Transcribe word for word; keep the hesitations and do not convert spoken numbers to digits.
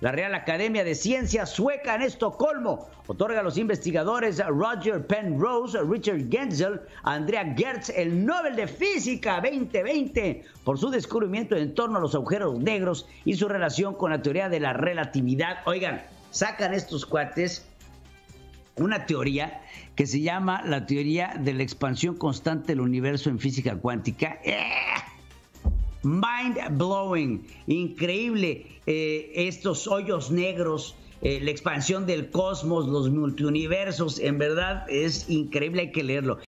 La Real Academia de Ciencias Sueca en Estocolmo otorga a los investigadores Roger Penrose, Richard Genzel, Andrea Gertz el Nobel de Física veinte veinte por su descubrimiento en torno a los agujeros negros y su relación con la teoría de la relatividad. Oigan, sacan estos cuates una teoría que se llama la teoría de la expansión constante del universo en física cuántica. ¡Eh! Mind blowing, increíble, eh, estos hoyos negros, eh, la expansión del cosmos, los multiuniversos, en verdad es increíble, hay que leerlo.